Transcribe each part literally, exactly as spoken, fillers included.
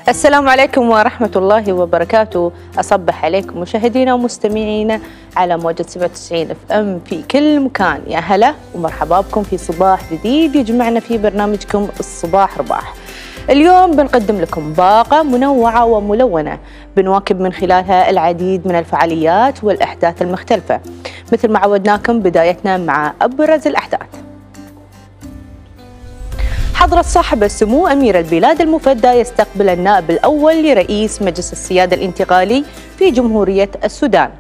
السلام عليكم ورحمة الله وبركاته. أصبح عليكم مشاهدينا ومستمعينا على موجة سبعة وتسعين اف ام في كل مكان. يا هلا ومرحبا بكم في صباح جديد يجمعنا في برنامجكم الصباح رباح. اليوم بنقدم لكم باقة منوعة وملونة بنواكب من خلالها العديد من الفعاليات والأحداث المختلفة. مثل ما عودناكم بدايتنا مع أبرز الأحداث. حضرة صاحب السمو أمير البلاد المفدى يستقبل النائب الأول لرئيس مجلس السيادة الانتقالي في جمهورية السودان.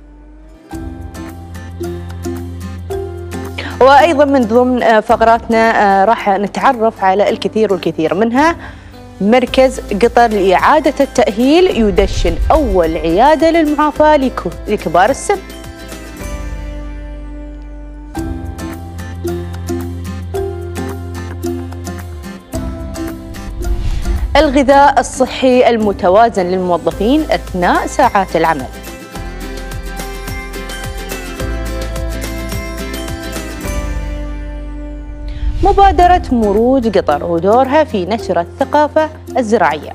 وأيضا من ضمن فقراتنا راح نتعرف على الكثير والكثير منها مركز قطر لإعادة التأهيل يدشن أول عيادة للمعافاة لكبار السن. الغذاء الصحي المتوازن للموظفين أثناء ساعات العمل. مبادرة مروج قطر ودورها في نشر الثقافة الزراعية.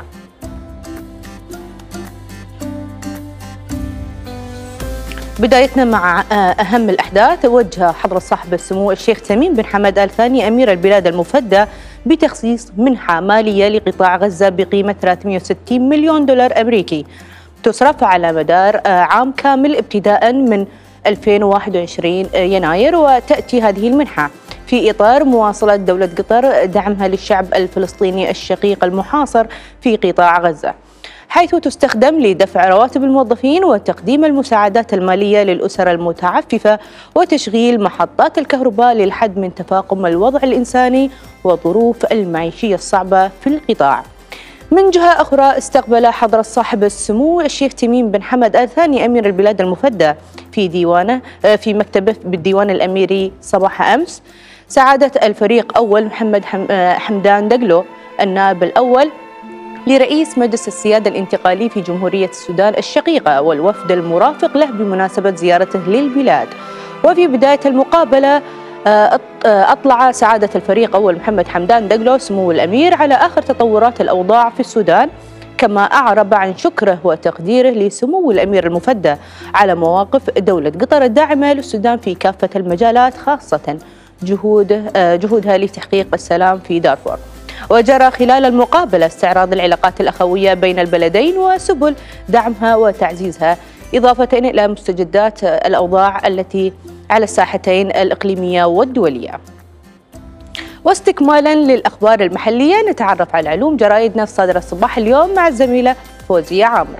بدايتنا مع أهم الأحداث. وجه حضرة صاحب السمو الشيخ تميم بن حمد آل ثاني أمير البلاد المفدى بتخصيص منحة مالية لقطاع غزة بقيمة ثلاثمئة وستين مليون دولار أمريكي تصرف على مدار عام كامل ابتداء من ألفين وواحد وعشرين يناير. وتأتي هذه المنحة في إطار مواصلة دولة قطر دعمها للشعب الفلسطيني الشقيق المحاصر في قطاع غزة، حيث تستخدم لدفع رواتب الموظفين وتقديم المساعدات المالية للأسر المتعففة وتشغيل محطات الكهرباء للحد من تفاقم الوضع الإنساني والظروف المعيشية الصعبة في القطاع. من جهة أخرى استقبل حضرة صاحب السمو الشيخ تميم بن حمد آل ثاني أمير البلاد المفدى في ديوانه في مكتبه بالديوان الأميري صباح أمس سعادة الفريق أول محمد حمدان دقلو النائب الأول لرئيس مجلس السيادة الانتقالي في جمهورية السودان الشقيقة والوفد المرافق له بمناسبة زيارته للبلاد. وفي بداية المقابلة أطلع سعادة الفريق أول محمد حمدان دقلو سمو الأمير على آخر تطورات الأوضاع في السودان، كما أعرب عن شكره وتقديره لسمو الأمير المفدى على مواقف دولة قطر الداعمة للسودان في كافة المجالات، خاصة جهود جهودها لتحقيق السلام في دارفور. وجرى خلال المقابلة استعراض العلاقات الأخوية بين البلدين وسبل دعمها وتعزيزها، إضافة إلى مستجدات الأوضاع التي على الساحتين الإقليمية والدولية. واستكمالا للأخبار المحلية نتعرف على علوم جرائدنا الصادرة الصباح اليوم مع الزميلة فوزية عامر.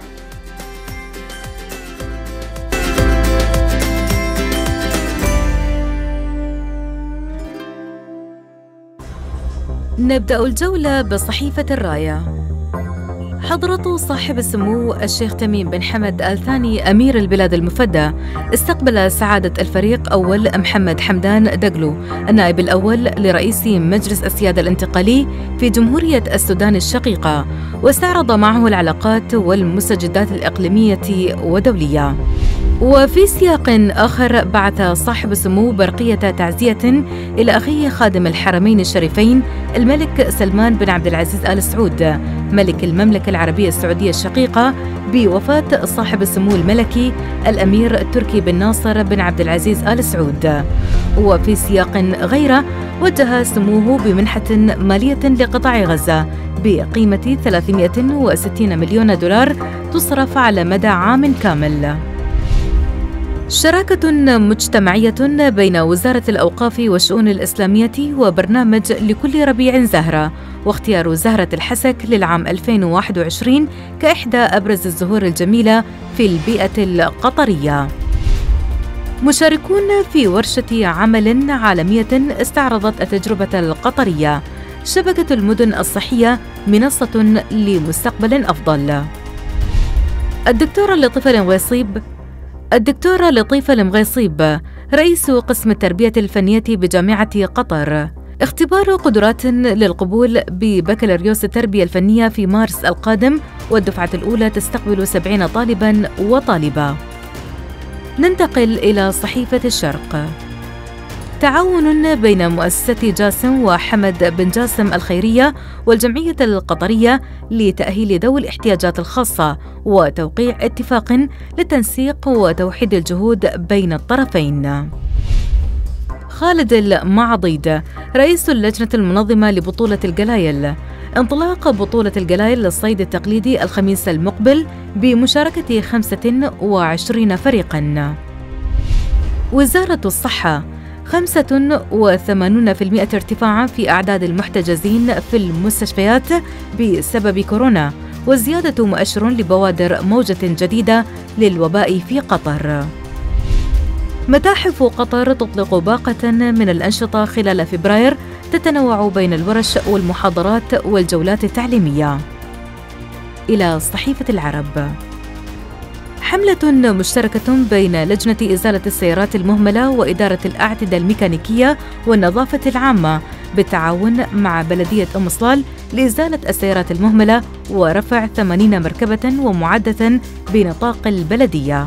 نبدأ الجولة بصحيفة الراية. حضرة صاحب السمو الشيخ تميم بن حمد آل ثاني أمير البلاد المفدى استقبل سعادة الفريق أول محمد حمدان دقلو النائب الأول لرئيس مجلس السيادة الانتقالي في جمهورية السودان الشقيقة، واستعرض معه العلاقات والمستجدات الإقليمية ودولية. وفي سياق آخر بعث صاحب السمو برقية تعزية إلى أخيه خادم الحرمين الشريفين الملك سلمان بن عبد العزيز آل سعود ملك المملكة العربية السعودية الشقيقة بوفاة صاحب السمو الملكي الأمير تركي بن ناصر بن عبد العزيز آل سعود. وفي سياق غيره وجه سموه بمنحة مالية لقطاع غزة بقيمة ثلاثمئة وستين مليون دولار تصرف على مدى عام كامل. شراكة مجتمعية بين وزارة الأوقاف والشؤون الإسلامية وبرنامج لكل ربيع زهرة، واختيار زهرة الحسك للعام ألفين وواحد وعشرين كإحدى أبرز الزهور الجميلة في البيئة القطرية. مشاركون في ورشة عمل عالمية استعرضت التجربة القطرية، شبكة المدن الصحية منصة لمستقبل أفضل. الدكتورة لطيفة المغيصيب الدكتورة لطيفة المغيصيب رئيس قسم التربية الفنية بجامعة قطر، اختبار قدرات للقبول ببكالوريوس التربية الفنية في مارس القادم، والدفعة الأولى تستقبل سبعين طالباً وطالبة. ننتقل إلى صحيفة الشرق. تعاون بين مؤسسة جاسم وحمد بن جاسم الخيرية والجمعية القطرية لتأهيل ذوي الاحتياجات الخاصة، وتوقيع اتفاق لتنسيق وتوحيد الجهود بين الطرفين. خالد المعضيد رئيس اللجنة المنظمة لبطولة القلايل. انطلاق بطولة القلايل للصيد التقليدي الخميس المقبل بمشاركة خمسة وعشرين فريقاً. وزارة الصحة: خمسة وثمانين بالمئة ارتفاعاً في أعداد المحتجزين في المستشفيات بسبب كورونا، وزيادة مؤشر لبوادر موجة جديدة للوباء في قطر. متاحف قطر تطلق باقة من الأنشطة خلال فبراير تتنوع بين الورش والمحاضرات والجولات التعليمية. إلى صحيفة العرب: حملة مشتركة بين لجنة إزالة السيارات المهملة وإدارة الأعتدة الميكانيكية والنظافة العامة بالتعاون مع بلدية أم صلال لإزالة السيارات المهملة ورفع ثمانين مركبة ومعدة بنطاق البلدية.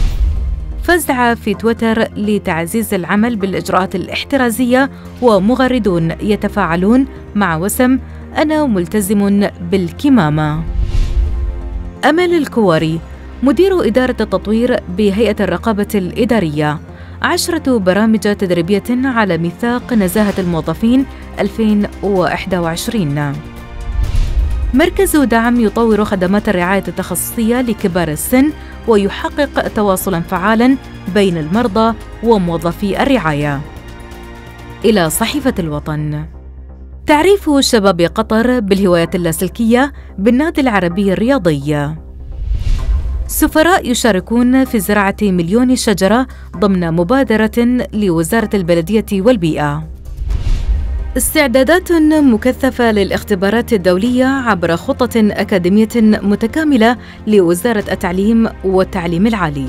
فزع في تويتر لتعزيز العمل بالإجراءات الاحترازية، ومغردون يتفاعلون مع وسم أنا ملتزم بالكمامة. أمل الكواري مدير إدارة التطوير بهيئة الرقابة الإدارية. عشرة برامج تدريبية على ميثاق نزاهة الموظفين ألفين وإحدى وعشرين. مركز دعم يطور خدمات الرعاية التخصصية لكبار السن ويحقق تواصلاً فعالاً بين المرضى وموظفي الرعاية. إلى صحيفة الوطن: تعريف شباب قطر بالهوايات اللاسلكية بالنادي العربي الرياضي. سفراء يشاركون في زراعة مليون شجرة ضمن مبادرة لوزارة البلدية والبيئة. استعدادات مكثفة للاختبارات الدولية عبر خطة أكاديمية متكاملة لوزارة التعليم والتعليم العالي.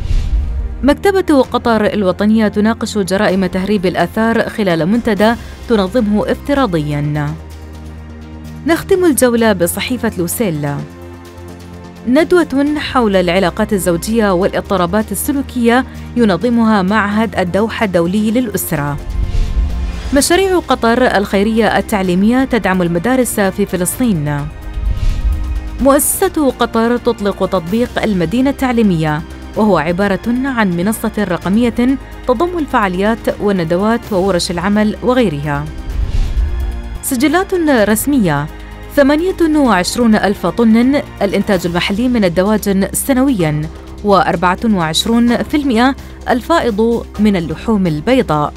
مكتبة قطر الوطنية تناقش جرائم تهريب الآثار خلال منتدى تنظمه افتراضياً. نختم الجولة بصحيفة لوسيل: ندوة حول العلاقات الزوجية والاضطرابات السلوكية ينظمها معهد الدوحة الدولي للأسرة. مشاريع قطر الخيرية التعليمية تدعم المدارس في فلسطين. مؤسسة قطر تطلق تطبيق المدينة التعليمية، وهو عبارة عن منصة رقمية تضم الفعاليات والندوات وورش العمل وغيرها. سجلات رسمية: ثمانية وعشرون ألف طن الإنتاج المحلي من الدواجن سنوياً، وأربعة وعشرون بالمئة الفائض من اللحوم البيضاء.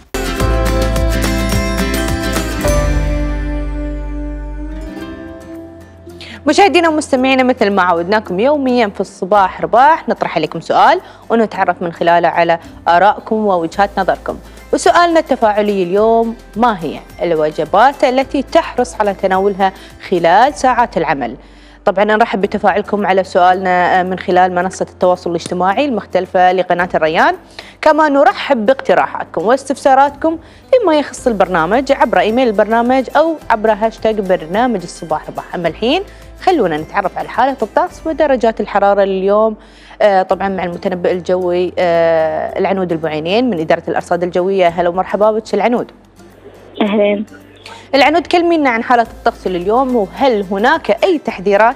مشاهدينا ومستمعينا، مثل ما عودناكم يوميا في الصباح رباح نطرح عليكم سؤال ونتعرف من خلاله على آرائكم ووجهات نظركم. وسؤالنا التفاعلي اليوم: ما هي الوجبات التي تحرص على تناولها خلال ساعات العمل؟ طبعا نرحب بتفاعلكم على سؤالنا من خلال منصة التواصل الاجتماعي المختلفة لقناة الريان. كما نرحب باقتراحاتكم واستفساراتكم فيما يخص البرنامج عبر ايميل البرنامج او عبر هاشتاج برنامج الصباح رباح. اما الحين خلونا نتعرف على حالة الطقس ودرجات الحرارة لليوم، آه طبعا مع المتنبئ الجوي آه العنود البعينين من إدارة الأرصاد الجوية. هلا ومرحبا بك العنود. أهلين. العنود، كلمينا عن حالة الطقس لليوم، وهل هناك أي تحذيرات؟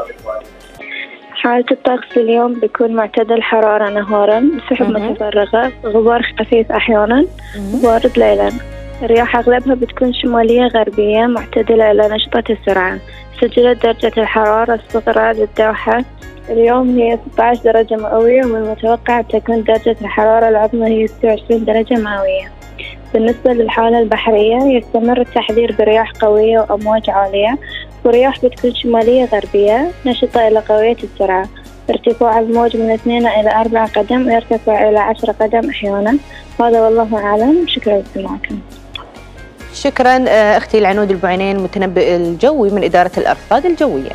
حالة الطقس اليوم بيكون معتدل الحرارة نهارا، سحب متفرغة، غبار خفيف أحيانا، بارد ليلا. الرياح أغلبها بتكون شمالية غربية معتدلة إلى نشطة السرعة. سجلت درجة الحرارة الصغرى للدوحة اليوم هي ستة عشر درجة مئوية، ومن المتوقع تكون درجة الحرارة العظمى هي ستة وعشرين درجة مئوية. بالنسبة للحالة البحرية يستمر التحذير برياح قوية وأمواج عالية، ورياح بتكون شمالية غربية نشطة إلى قوية السرعة. ارتفاع الموج من اثنين إلى أربعة قدم ويرتفع إلى عشرة قدم أحيانا. هذا والله أعلم. شكرا لاستماعكم. شكرا أختي العنود البعينين متنبئ الجوي من إدارة الأرصاد الجوية.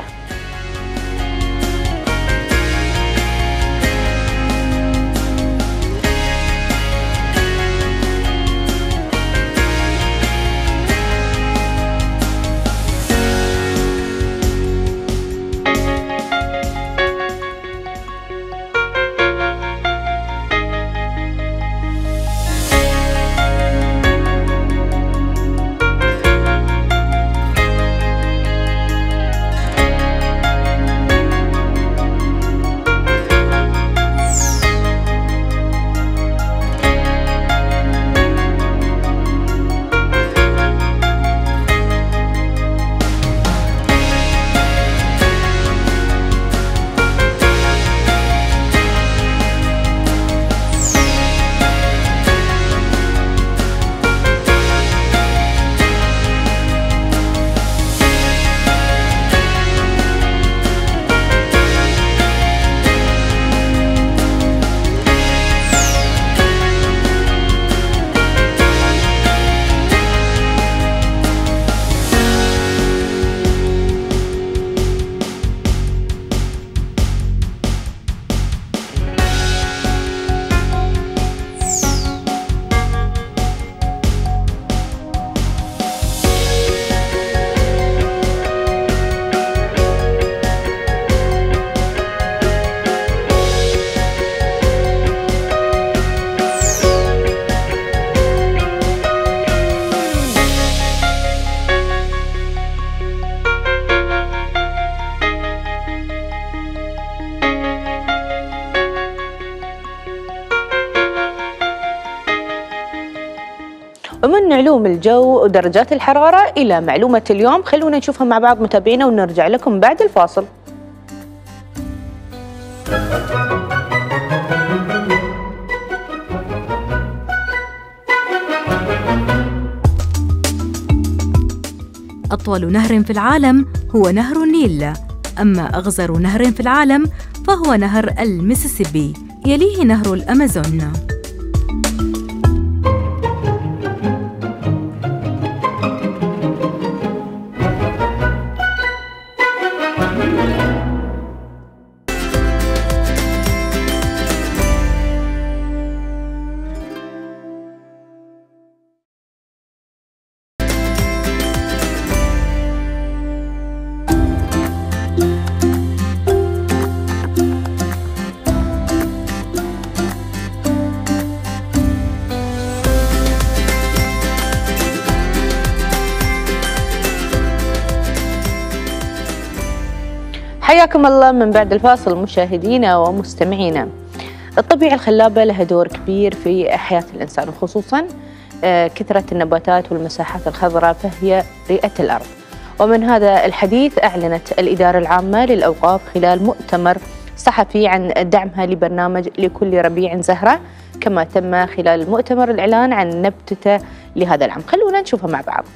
علوم الجو ودرجات الحرارة إلى معلومة اليوم، خلونا نشوفها مع بعض متابعينا ونرجع لكم بعد الفاصل. أطول نهر في العالم هو نهر النيل، أما أغزر نهر في العالم فهو نهر الميسيسيبي، يليه نهر الأمازون. حياكم الله من بعد الفاصل مشاهدينا ومستمعينا. الطبيعة الخلابة لها دور كبير في حياة الإنسان، وخصوصا كثرة النباتات والمساحات الخضراء فهي رئة الأرض. ومن هذا الحديث أعلنت الإدارة العامة للأوقاف خلال مؤتمر صحفي عن دعمها لبرنامج لكل ربيع زهرة، كما تم خلال المؤتمر الإعلان عن نبتته لهذا العام. خلونا نشوفها مع بعض.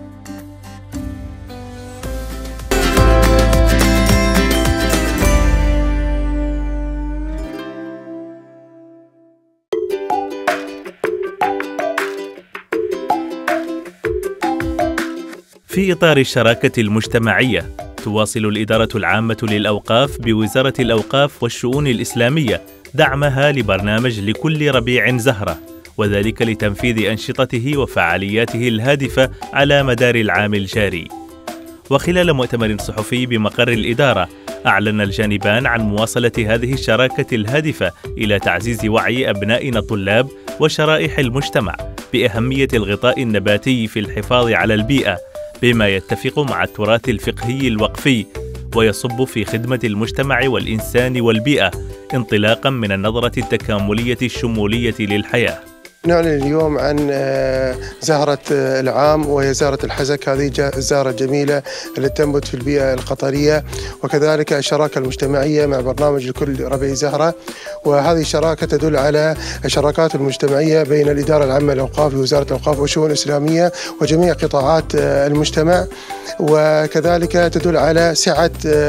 في إطار الشراكة المجتمعية، تواصل الإدارة العامة للأوقاف بوزارة الأوقاف والشؤون الإسلامية دعمها لبرنامج لكل ربيع زهرة، وذلك لتنفيذ أنشطته وفعالياته الهادفة على مدار العام الجاري. وخلال مؤتمر صحفي بمقر الإدارة، أعلن الجانبان عن مواصلة هذه الشراكة الهادفة إلى تعزيز وعي أبنائنا الطلاب وشرائح المجتمع بأهمية الغطاء النباتي في الحفاظ على البيئة، بما يتفق مع التراث الفقهي الوقفي ويصب في خدمة المجتمع والإنسان والبيئة، انطلاقا من النظرة التكاملية الشمولية للحياة. نعلن اليوم عن زهرة العام وهي زهرة الحزك. هذه الزهرة الجميلة التي تنبت في البيئة القطرية، وكذلك الشراكة المجتمعية مع برنامج لكل ربيع زهرة. وهذه الشراكة تدل على الشراكات المجتمعية بين الإدارة العامة للأوقاف ووزارة الأوقاف والشؤون الإسلامية وجميع قطاعات المجتمع، وكذلك تدل على سعة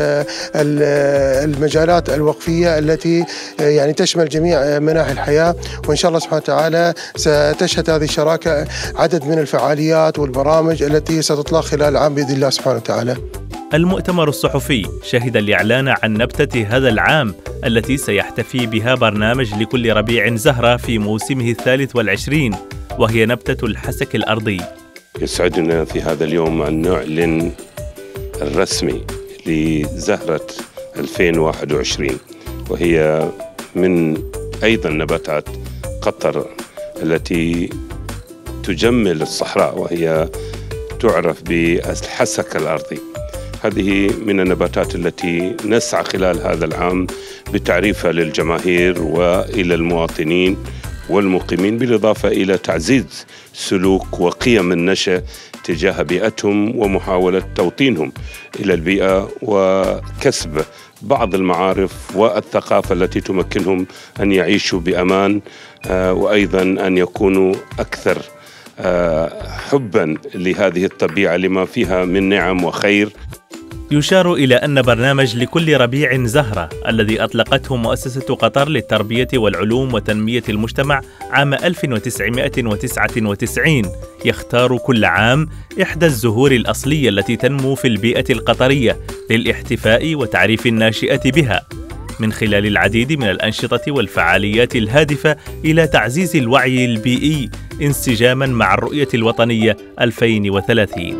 المجالات الوقفية التي يعني تشمل جميع مناحي الحياة. وإن شاء الله سبحانه وتعالى ستشهد هذه الشراكة عدد من الفعاليات والبرامج التي ستطلق خلال العام بإذن الله سبحانه وتعالى. المؤتمر الصحفي شهد الإعلان عن نبتة هذا العام التي سيحتفي بها برنامج لكل ربيع زهرة في موسمه الثالث والعشرين، وهي نبتة الحسك الأرضي. يسعدنا في هذا اليوم أن نعلن الرسمي لزهرة ألفين وواحد وعشرين، وهي من أيضا نباتات قطر التي تجمل الصحراء، وهي تعرف بالحسك الأرضي. هذه من النباتات التي نسعى خلال هذا العام بتعريفها للجماهير وإلى المواطنين والمقيمين، بالإضافة إلى تعزيز سلوك وقيم النشأ تجاه بيئتهم ومحاولة توطينهم إلى البيئة وكسب بعض المعارف والثقافة التي تمكنهم أن يعيشوا بأمان، وأيضا أن يكونوا أكثر حبا لهذه الطبيعة لما فيها من نعم وخير. يشار إلى أن برنامج لكل ربيع زهرة الذي أطلقته مؤسسة قطر للتربية والعلوم وتنمية المجتمع عام ألف وتسعمائة وتسعة وتسعين يختار كل عام إحدى الزهور الأصلية التي تنمو في البيئة القطرية للاحتفاء وتعريف الناشئة بها، من خلال العديد من الأنشطة والفعاليات الهادفة إلى تعزيز الوعي البيئي انسجاما مع الرؤية الوطنية ألفين وثلاثين.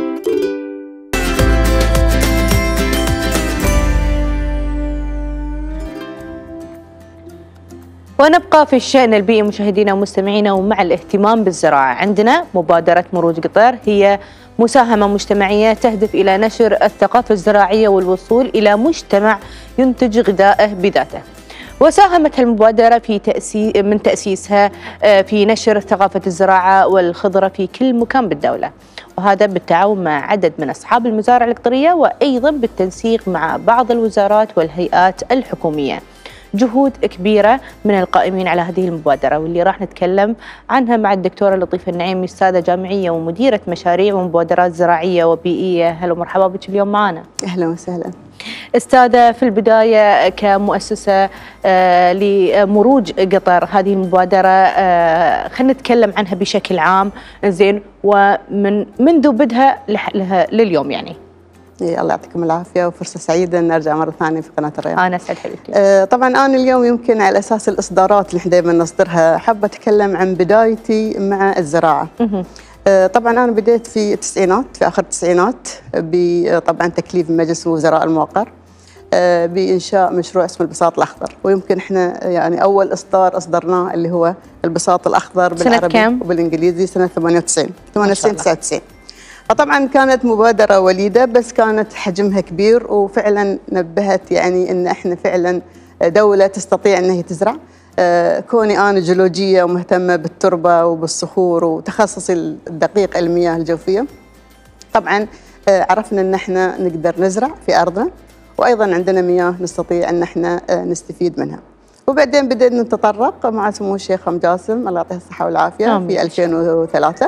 ونبقى في الشأن البيئي مشاهدينا ومستمعينا، ومع الاهتمام بالزراعة عندنا مبادرة مروج قطر، هي مساهمة مجتمعية تهدف إلى نشر الثقافة الزراعية والوصول إلى مجتمع ينتج غذائه بذاته. وساهمت المبادرة في تأسيس من تأسيسها في نشر ثقافة الزراعة والخضرة في كل مكان بالدولة، وهذا بالتعاون مع عدد من أصحاب المزارع القطرية، وأيضا بالتنسيق مع بعض الوزارات والهيئات الحكومية. جهود كبيرة من القائمين على هذه المبادرة، واللي راح نتكلم عنها مع الدكتورة لطيفة النعيمي، أستاذة جامعية ومديرة مشاريع ومبادرات زراعية وبيئية. هلا ومرحبا بك اليوم معنا. أهلا وسهلا. أستاذة، في البداية كمؤسسة آه لمروج قطر، هذه المبادرة آه خلينا نتكلم عنها بشكل عام زين، ومن منذ بدها لليوم يعني. الله يعطيكم العافية، وفرصة سعيدة أن أرجع مرة ثانية في قناة الرياض. أنا أسعد حبيبتي. آه طبعا أنا اليوم يمكن على أساس الإصدارات اللي احنا دائما نصدرها حابة أتكلم عن بدايتي مع الزراعة. آه طبعا أنا بديت في التسعينات، في آخر التسعينات، طبعا تكليف مجلس وزراء الموقر آه بإنشاء مشروع اسمه البساط الأخضر، ويمكن احنا يعني أول إصدار أصدرناه اللي هو البساط الأخضر بالعربي وبالإنجليزي سنة ثمانية وتسعين ثمانية وتسعين تسعة وتسعين. فطبعا كانت مبادرة وليدة، بس كانت حجمها كبير، وفعلا نبهت يعني ان احنا فعلا دولة تستطيع ان هي تزرع. آه كوني انا جيولوجية ومهتمة بالتربة وبالصخور وتخصصي الدقيق المياه الجوفية، طبعا آه عرفنا ان احنا نقدر نزرع في ارضنا، وايضا عندنا مياه نستطيع ان احنا آه نستفيد منها. وبعدين بدأنا نتطرق مع سمو الشيخ أم جاسم الله يعطيه الصحة والعافية في ألفين وثلاثة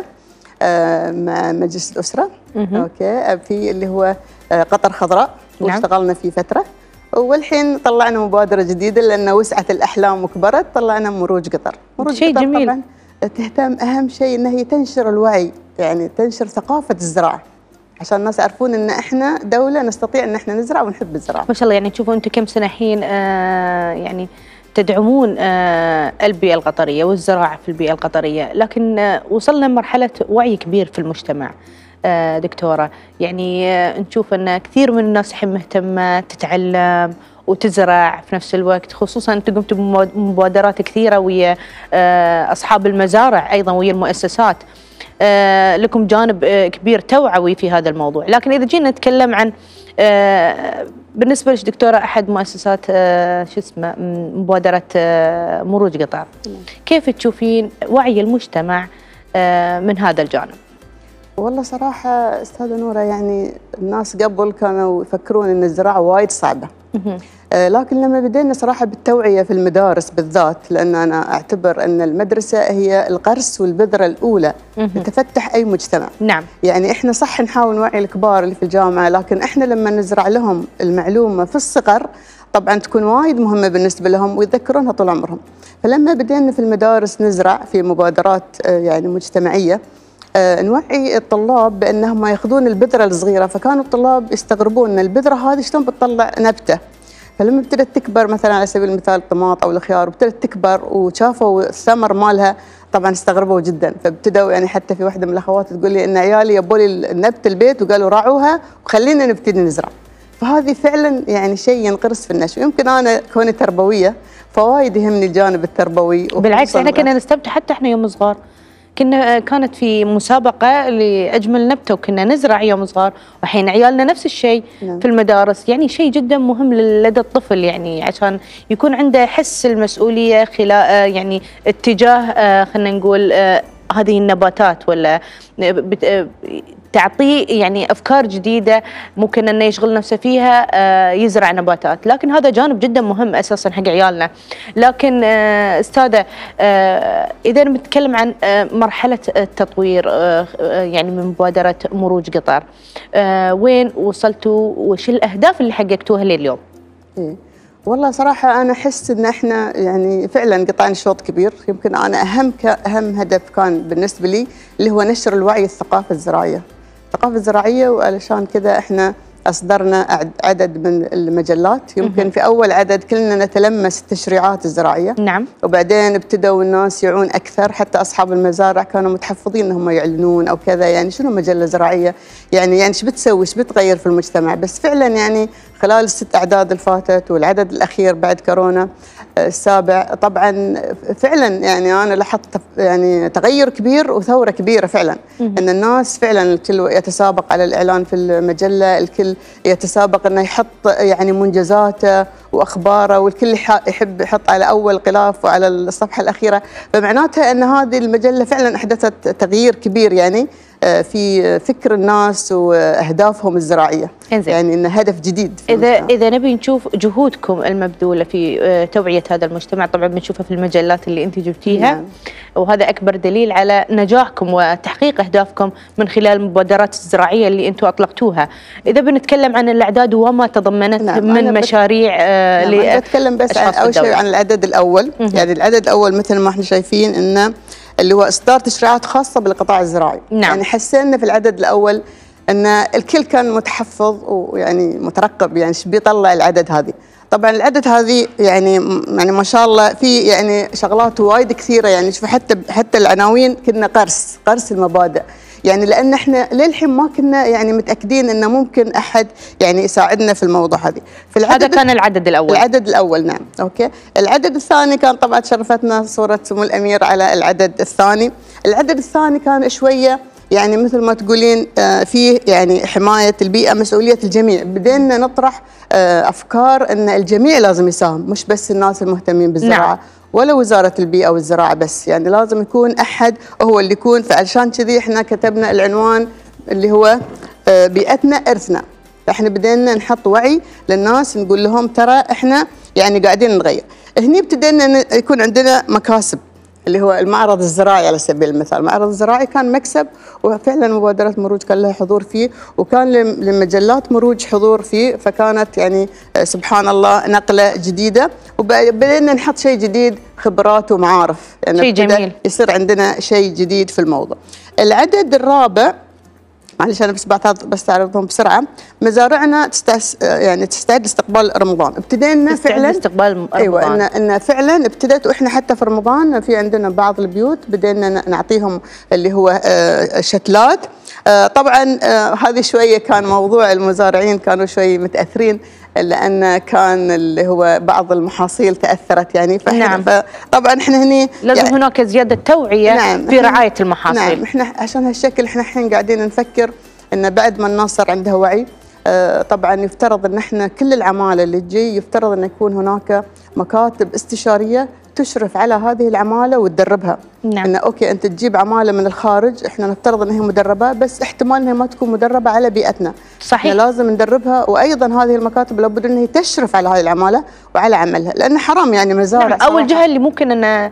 مع مجلس الأسرة أوكي في اللي هو قطر خضراء. نعم. واشتغلنا فيه فترة، والحين طلعنا مبادرة جديدة لأن وسعت الأحلام وكبرت، طلعنا مروج قطر. مروج شيء قطر جميل. طبعا تهتم أهم شيء إن هي تنشر الوعي، يعني تنشر ثقافة الزراعة عشان الناس يعرفون إن إحنا دولة نستطيع إن إحنا نزرع ونحب الزراعة. ما شاء الله. يعني تشوفوا أنتم كم سنة الحين آه يعني تدعمون آه البيئة القطرية والزراعة في البيئة القطرية، لكن آه وصلنا لمرحلة وعي كبير في المجتمع. آه دكتورة، يعني آه نشوف أن كثير من الناس الحين مهتمة تتعلم وتزرع في نفس الوقت، خصوصا أنتم قمتوا بمبادرات كثيرة ويا آه أصحاب المزارع أيضا ويا المؤسسات. آه لكم جانب آه كبير توعوي في هذا الموضوع. لكن إذا جينا نتكلم عن آه بالنسبة لك دكتورة، أحد مؤسسات آه شو اسمه مبادرة آه مروج قطر، كيف تشوفين وعي المجتمع آه من هذا الجانب؟ والله صراحة أستاذة نورة، يعني الناس قبل كانوا يفكرون أن الزراعة وايد صعبة، آه لكن لما بدينا صراحة بالتوعية في المدارس بالذات، لأن أنا أعتبر أن المدرسة هي القرص والبذرة الأولى لتفتح أي مجتمع. نعم. يعني إحنا صح نحاول نوعي الكبار اللي في الجامعة، لكن إحنا لما نزرع لهم المعلومة في الصغر طبعا تكون وايد مهمة بالنسبة لهم ويتذكرونها طول عمرهم. فلما بدينا في المدارس نزرع في مبادرات آه يعني مجتمعية، آه نوعي الطلاب بأنهم ياخذون البذرة الصغيرة، فكانوا الطلاب يستغربون أن البذرة هذه شلون بتطلع نبتة. فلما ابتدت تكبر مثلا على سبيل المثال الطماط او الخيار، وابتدت تكبر وشافوا الثمر مالها طبعا استغربوا جدا، فابتدوا يعني حتى في واحده من الاخوات تقول لي ان عيالي جابوا لي النبت البيت وقالوا راعوها وخلينا نبتدي نزرع. فهذه فعلا يعني شيء ينقرص في النشء. يمكن انا كوني تربويه فوايد يهمني الجانب التربوي. بالعكس احنا كنا نستمتع حتى احنا يوم صغار، كنا كانت في مسابقة لأجمل نبتة وكنا نزرع يوم صغار، وحين عيالنا نفس الشيء. نعم. في المدارس، يعني شيء جدا مهم لدى الطفل، يعني عشان يكون عنده حس المسؤولية خلال يعني اتجاه خلينا نقول هذه النباتات، ولا تعطيه يعني أفكار جديدة ممكن أنه يشغل نفسه فيها، يزرع نباتات. لكن هذا جانب جدا مهم أساسا حق عيالنا. لكن أستاذة، إذا بنتكلم عن مرحلة التطوير يعني من مبادرة مروج قطر، وين وصلتوا وش الأهداف اللي حققتوها لليوم؟ إيه. والله صراحة أنا أحس إن إحنا يعني فعلاً قطعنا شوط كبير. يمكن أنا أهم أهم هدف كان بالنسبة لي اللي هو نشر الوعي الثقافة الزراعية، الثقافة الزراعية. وعلشان كذا إحنا أصدرنا عدد من المجلات. يمكن في أول عدد كلنا نتلمس التشريعات الزراعية. نعم. وبعدين ابتدوا الناس يعون أكثر، حتى أصحاب المزارع كانوا متحفظين إنهم يعلنون أو كذا، يعني شنو مجلة زراعية، يعني يعني إيش بتسوي، إيش بتغير في المجتمع. بس فعلا يعني خلال الست أعداد اللي فاتت والعدد الأخير بعد كورونا السابع، طبعا فعلا يعني أنا لاحظت يعني تغير كبير وثورة كبيرة فعلا. إن الناس فعلا الكل يتسابق على الإعلان في المجلة، الكل الكل يتسابق انه يحط يعني منجزاته واخباره، والكل يحب يحط على اول غلاف وعلى الصفحه الاخيره، فمعناتها ان هذه المجله فعلا احدثت تغيير كبير يعني في فكر الناس واهدافهم الزراعيه. إنزل. يعني انه هدف جديد. اذا اذا نبي نشوف جهودكم المبذوله في توعيه هذا المجتمع، طبعا بنشوفها في المجلات اللي انت جبتيها. نعم. وهذا اكبر دليل على نجاحكم وتحقيق اهدافكم من خلال المبادرات الزراعيه اللي انتم اطلقتوها. اذا بنتكلم عن الاعداد وما تضمنت نعم. من مشاريع آه نعم. انا بتكلم بس عن اول شيء عن العدد الاول. م- يعني العدد الاول مثل ما احنا شايفين انه اللي هو اصدار تشريعات خاصه بالقطاع الزراعي. نعم. يعني حسينا في العدد الاول ان الكل كان متحفظ ويعني مترقب يعني ايش بيطلع العدد هذه. طبعا العدد هذه يعني يعني ما شاء الله في يعني شغلات وايد كثيره، يعني شوف حتى حتى العناوين كنا قرص قرص المبادئ، يعني لان احنا للحين ما كنا يعني متاكدين انه ممكن احد يعني يساعدنا في الموضوع هذه. في العدد هذا كان العدد الاول. العدد الاول نعم. اوكي. العدد الثاني كان طبعا شرفتنا صوره سمو الامير على العدد الثاني. العدد الثاني كان شويه يعني مثل ما تقولين فيه يعني حمايه البيئه، مسؤوليه الجميع. بدينا نطرح افكار ان الجميع لازم يساهم، مش بس الناس المهتمين بالزراعه. نعم. ولا وزارة البيئة والزراعة بس، يعني لازم يكون أحد هو اللي يكون. فعشان كذي احنا كتبنا العنوان اللي هو بيئتنا إرثنا. فاحنا بدينا نحط وعي للناس، نقول لهم ترى احنا يعني قاعدين نغير. هني ابتدينا يكون عندنا مكاسب اللي هو المعرض الزراعي على سبيل المثال. المعرض الزراعي كان مكسب، وفعلا مبادرة مروج كان لها حضور فيه، وكان لمجلات مروج حضور فيه، فكانت يعني سبحان الله نقلة جديدة، وبدأنا نحط شيء جديد، خبرات ومعارف، يعني شيء جميل، يصير عندنا شيء جديد في الموضوع. العدد الرابع معلش انا بس بس تعرضهم بسرعه. مزارعنا تستس يعني تستعد لاستقبال رمضان. ابتدينا فعلا استقبال رمضان. ايوه ان ان فعلا ابتدت، واحنا حتى في رمضان في عندنا بعض البيوت بدينا نعطيهم اللي هو شتلات. طبعا هذه شويه كان موضوع المزارعين كانوا شوي متاثرين، لان كان اللي هو بعض المحاصيل تاثرت يعني. نعم. فطبعا احنا هني لازم يعني هناك زياده توعيه. نعم. في رعايه المحاصيل. نعم. احنا عشان هالشكل احنا الحين قاعدين نفكر ان بعد ما الناس صار عندها وعي، آه طبعا يفترض ان احنا كل العماله اللي تجي يفترض ان يكون هناك مكاتب استشاريه تشرف على هذه العماله وتدربها. نعم. انه اوكي انت تجيب عماله من الخارج، احنا نفترض انها مدربه، بس احتمال انها ما تكون مدربه على بيئتنا. صحيح. احنا لازم ندربها، وايضا هذه المكاتب لابد انها تشرف على هذه العماله وعلى عملها، لان حرام يعني مزارع. نعم. او الجهه اللي ممكن ان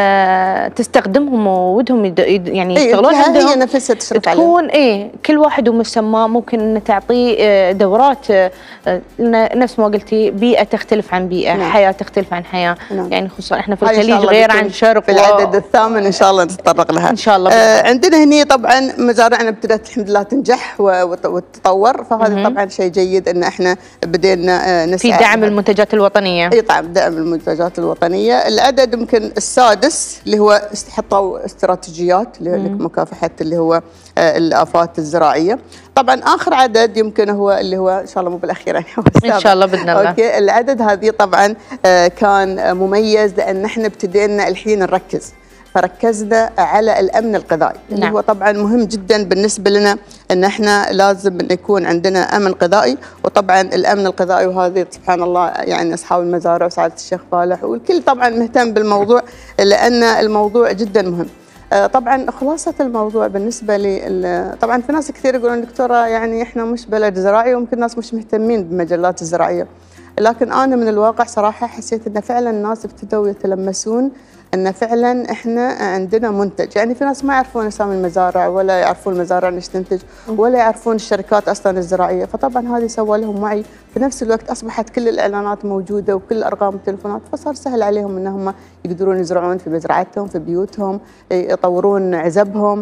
آه تستخدمهم ودهم يد يعني يشتغلون إيه عندهم، هي نفسها تشرف عليها. تكون ايه كل واحد ومسماه، ممكن ان تعطيه دورات آه نفس ما قلتي، بيئه تختلف عن بيئه. نعم. حياه تختلف عن حياه. نعم. يعني خصوصا احنا في الخليج غير عن الشرق. في العدد و... الثامن ان شاء الله نتطرق لها ان شاء الله. آه عندنا هني طبعا مزارعنا ابتدت الحمد لله تنجح وتتطور، فهذا طبعا شيء جيد ان احنا بدينا آه نسعى في دعم المنتجات الوطنيه. اي طبعا دعم المنتجات الوطنيه. العدد يمكن السادس اللي هو حطوا استراتيجيات لمكافحه اللي هو آه الافات الزراعيه. طبعا اخر عدد يمكن هو اللي هو ان شاء الله مو بالاخير يعني هو السابع. ان شاء الله باذن الله. اوكي. العدد هذه طبعا آه كان مميز لان احنا ابتدينا الحين نركز، فركزنا على الامن الغذائي. نعم. اللي هو طبعا مهم جدا بالنسبه لنا ان احنا لازم يكون عندنا امن غذائي. وطبعا الامن الغذائي وهذه سبحان الله يعني اصحاب المزارع وسعاده الشيخ فالح والكل طبعا مهتم بالموضوع، لان الموضوع جدا مهم. طبعا خلاصه الموضوع بالنسبه لي، طبعا في ناس كثير يقولون دكتوره يعني احنا مش بلد زراعي، ويمكن الناس مش مهتمين بالمجلات الزراعيه، لكن انا من الواقع صراحه حسيت ان فعلا الناس ابتدوا يتلمسون ان فعلا احنا عندنا منتج. يعني في ناس ما يعرفون اسامي المزارع، ولا يعرفون المزارع ليش تنتج، ولا يعرفون الشركات اصلا الزراعيه، فطبعا هذه سوى لهم وعي. في نفس الوقت اصبحت كل الاعلانات موجوده وكل ارقام التليفونات، فصار سهل عليهم انهم يقدرون يزرعون في مزرعتهم في بيوتهم، يطورون عزبهم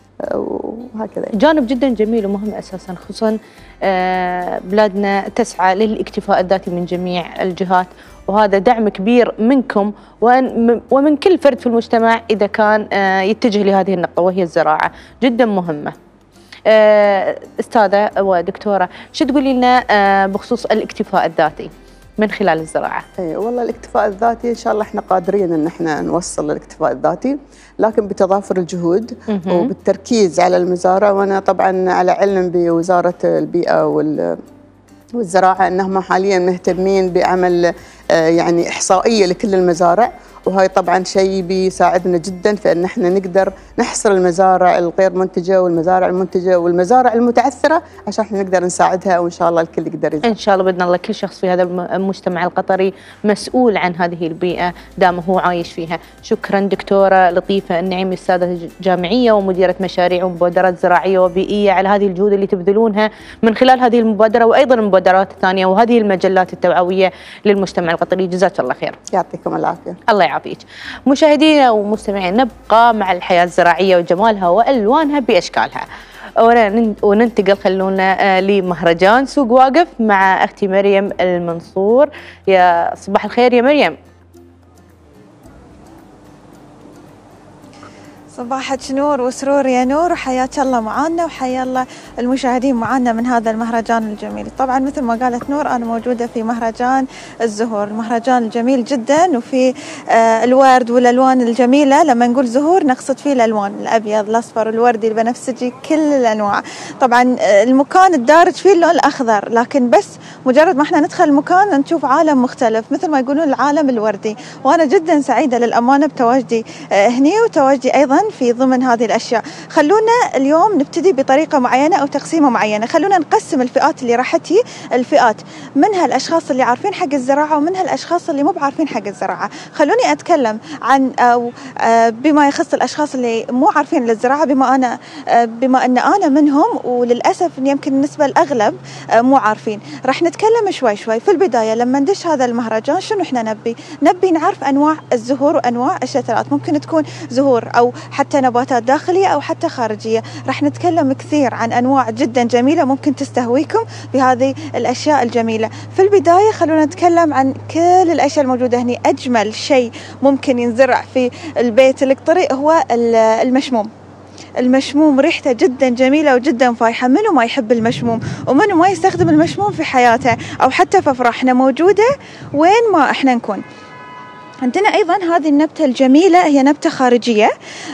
وهكذا. جانب جدا جميل ومهم اساسا، خصوصا بلادنا تسعى للاكتفاء الذاتي من جميع الجهات، وهذا دعم كبير منكم ومن كل فرد في المجتمع إذا كان يتجه لهذه النقطة وهي الزراعة، جدا مهمة. أستاذة ودكتورة، شو تقولي لنا بخصوص الاكتفاء الذاتي من خلال الزراعة؟ اي والله الاكتفاء الذاتي ان شاء الله احنا قادرين ان احنا نوصل للاكتفاء الذاتي، لكن بتضافر الجهود وبالتركيز على المزارع. وانا طبعا على علم بوزارة البيئة وال والزراعة أنهم حاليا مهتمين بعمل يعني إحصائية لكل المزارع، وهاي طبعا شيء بيساعدنا جدا في أن احنا نقدر نحصر المزارع الغير منتجة والمزارع المنتجة والمزارع المتعثرة عشان احنا نقدر نساعدها، وإن شاء الله الكل يقدر يزرع. إن شاء الله بإذن الله كل شخص في هذا المجتمع القطري مسؤول عن هذه البيئة دام هو عايش فيها. شكرا دكتورة لطيفة النعيمي، أستاذة جامعية ومديرة مشاريع ومبادرات زراعية وبيئية، على هذه الجهود اللي تبذلونها من خلال هذه المبادرة وأيضا المبادرات الثانية وهذه المجلات التوعوية للمجتمع القطري. جزاك الله خير. يعطيكم العافية. الله يعافيك. مشاهدينا ومستمعينا، نبقى مع الحياة الزراعية وجمالها وألوانها بأشكالها، وننتقل خلونا لمهرجان سوق واقف مع أختي مريم المنصور. يا صباح الخير يا مريم. صباحك نور وسرور يا نور، وحياك الله معانا وحيا الله المشاهدين معانا من هذا المهرجان الجميل. طبعا مثل ما قالت نور أنا موجودة في مهرجان الزهور، المهرجان الجميل جدا وفي آه الورد والألوان الجميلة. لما نقول زهور نقصد فيه الألوان، الأبيض الأصفر الوردي البنفسجي كل الأنواع. طبعا آه المكان الدارج فيه اللون الأخضر، لكن بس مجرد ما احنا ندخل المكان نشوف عالم مختلف مثل ما يقولون العالم الوردي. وأنا جدا سعيدة للأمانة بتواجدي آه هني وتواجدي أيضا في ضمن هذه الأشياء. خلونا اليوم نبتدي بطريقة معينة أو تقسيمة معينة. خلونا نقسم الفئات اللي راح تجي الفئات، منها الأشخاص اللي عارفين حق الزراعة ومنها الأشخاص اللي مو بعارفين حق الزراعة. خلوني أتكلم عن أو بما يخص الأشخاص اللي مو عارفين للزراعة، بما أنا بما أن أنا منهم، وللأسف يمكن النسبة الأغلب مو عارفين. راح نتكلم شوي شوي. في البداية لما ندش هذا المهرجان شنو إحنا نبي؟ نبي نعرف أنواع الزهور وأنواع الشتلات، ممكن تكون زهور أو حتى نباتات داخلية أو حتى خارجية. راح نتكلم كثير عن أنواع جدا جميلة ممكن تستهويكم بهذه الأشياء الجميلة. في البداية خلونا نتكلم عن كل الأشياء الموجودة هنا. أجمل شيء ممكن ينزرع في البيت القطري هو المشموم. المشموم ريحته جدا جميلة وجدا فايحة. منو ما يحب المشموم ومنو ما يستخدم المشموم في حياته أو حتى في أفراحنا؟ موجودة وين ما احنا نكون. عندنا أيضا هذه النبتة الجميلة، هي نبتة خارجية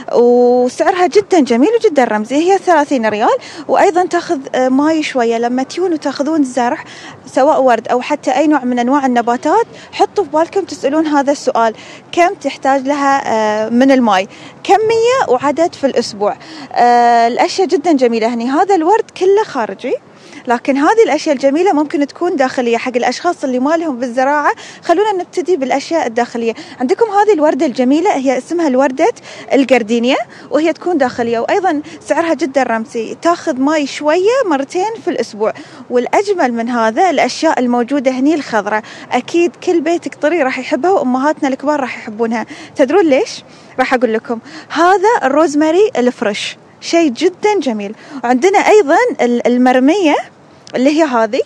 وسعرها جدا جميل وجدا رمزي، هي ثلاثين ريال. وأيضا تأخذ ماي شوية. لما تيون وتأخذون الزرع سواء ورد أو حتى أي نوع من أنواع النباتات، حطوا في بالكم تسألون هذا السؤال: كم تحتاج لها من الماي؟ كمية وعدد في الأسبوع. الأشياء جدا جميلة هني. هذا الورد كله خارجي، لكن هذه الأشياء الجميلة ممكن تكون داخلية حق الأشخاص اللي ما لهم بالزراعة. خلونا نبتدي بالأشياء الداخلية. عندكم هذه الوردة الجميلة، هي اسمها الوردة الجردينيا، وهي تكون داخلية وأيضا سعرها جدا رمزي. تاخذ ماي شوية مرتين في الأسبوع. والأجمل من هذا الأشياء الموجودة هني الخضراء، أكيد كل بيت قطري راح يحبها وأمهاتنا الكبار راح يحبونها. تدرون ليش؟ راح أقول لكم. هذا الروزماري الفريش، شيء جدا جميل. وعندنا أيضا المرمية اللي هي هذه،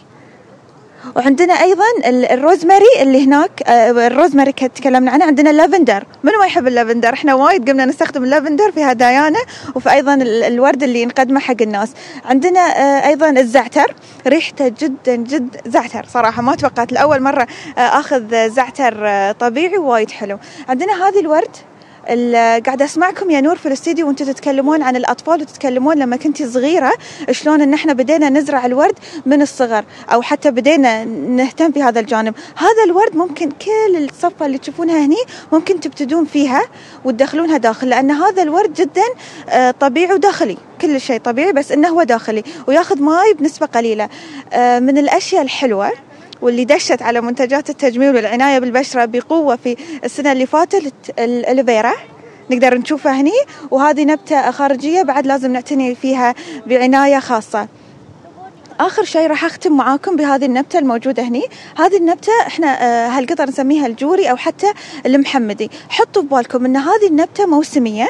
وعندنا أيضا الروزماري اللي هناك. الروزماري تكلمنا عنه. عندنا اللافندر. من ما يحب اللافندر؟ احنا وايد قمنا نستخدم اللافندر في هدايانا وفي أيضا الورد اللي نقدمه حق الناس. عندنا أيضا الزعتر، ريحته جدا جدا زعتر صراحة ما توقعت لأول مرة أخذ زعتر طبيعي وايد حلو. عندنا هذه الورد. قاعدة أسمعكم يا نور في الاستديو وانتم تتكلمون عن الأطفال وتتكلمون لما كنتي صغيرة شلون ان احنا بدينا نزرع الورد من الصغر أو حتى بدينا نهتم في هذا الجانب. هذا الورد ممكن كل الصفة اللي تشوفونها هني ممكن تبتدون فيها وتدخلونها داخل، لأن هذا الورد جدا طبيعي وداخلي. كل شيء طبيعي بس انه هو داخلي وياخذ ماي بنسبة قليلة. من الأشياء الحلوة واللي دشت على منتجات التجميل والعناية بالبشرة بقوة في السنة اللي فاتت الألوفيرا، نقدر نشوفها هني. وهذه نبتة خارجية بعد لازم نعتني فيها بعناية خاصة. آخر شيء راح أختم معاكم بهذه النبتة الموجودة هني. هذه النبتة إحنا هالقطر نسميها الجوري أو حتى المحمدي. حطوا في بالكم إن هذه النبتة موسمية.